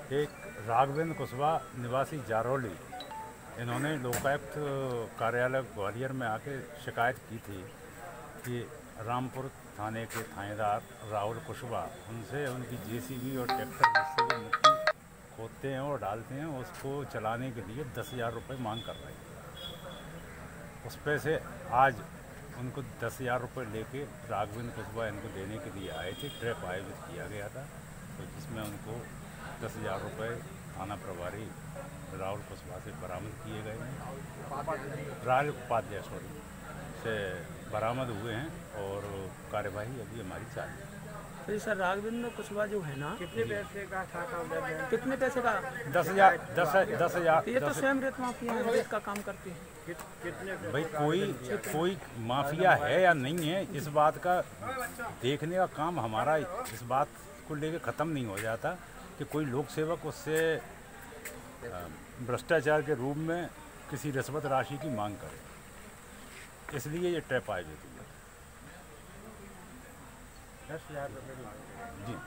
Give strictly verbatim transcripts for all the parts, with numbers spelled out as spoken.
एक राघवेंद्र कुशवाहा निवासी जारौली, इन्होंने लोकायुक्त कार्यालय ग्वालियर में आके शिकायत की थी कि रामपुर थाने के थानेदार राहुल कुशवाहा उनसे उनकी जेसीबी और ट्रैक्टर जिससे वो मिट्टी खोदते हैं और डालते हैं उसको चलाने के लिए दस हज़ार रुपये मांग कर रहे हैं। उस पे से आज उनको दस हज़ार रुपये लेके राघवेंद्र कुशवाहा इनको देने के लिए आए थे। ट्रैप आयोजित किया गया था, तो जिसमें उनको दस हज़ार रुपये थाना प्रभारी राहुल कुशवाहा से बरामद किए गए हैं। राज उपाध्याय सॉरी से बरामद हुए हैं और कार्यवाही अभी हमारी चालू है। तो सर राघवेंद्र कुशवाहा जो है ना, कितने पैसे का था काम? कितने पैसे का? दस हजार दस दस हजार ये तो स्वयं रेत माफिया है, रेत का काम करते हैं। कित, कितने भाई कोई कोई माफिया है या नहीं है, इस बात का देखने का काम हमारा इस बात को लेकर ख़त्म नहीं हो जाता कि कोई लोक सेवक उससे भ्रष्टाचार के रूप में किसी रिश्वत राशि की मांग करे, इसलिए ये ट्रैप आयोजित हुआ। दस हज़ार रुपये मांगे जी।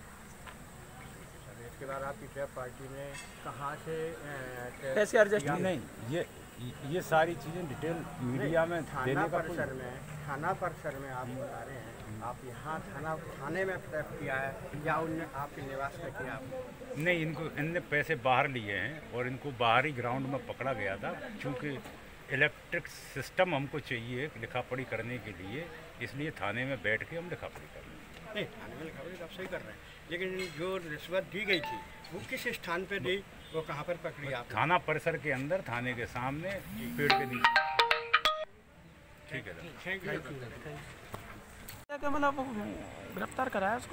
इसके बाद आपकी ट्रैप पार्टी ने कहाँ से पैसे एडजस्ट किए? नहीं, ये ये सारी चीज़ें डिटेल मीडिया में देने का कोई परिसर में थाना परिसर में आप बता रहे हैं, आप यहाँ थाना थाने में ट्रैप किया है या उनने आपके निवास में किया? नहीं, इनको इनने पैसे बाहर लिए हैं और इनको बाहरी ग्राउंड में पकड़ा गया था। चूँकि इलेक्ट्रिक सिस्टम हमको चाहिए लिखा पढ़ी करने के लिए, इसलिए थाने में बैठ के हम लिखा पढ़ी कर रहे हैं। नहीं, थाने में लिखा पढ़ी आप सही कर रहे हैं, लेकिन जो रिश्वत दी गई थी वो किस स्थान पे दी, वो कहाँ पर पकड़ी आप? थाना परिसर के अंदर, थाने के सामने पेड़ के नीचे। ठीक है सर, थैंक यू। क्या मतलब गिरफ्तार कराया उसको?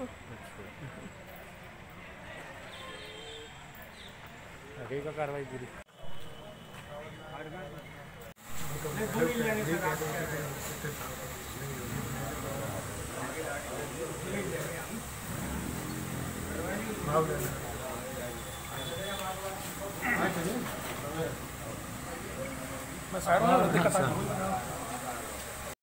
आगे का कार्रवाई पूरी मैं सारा दिक्कत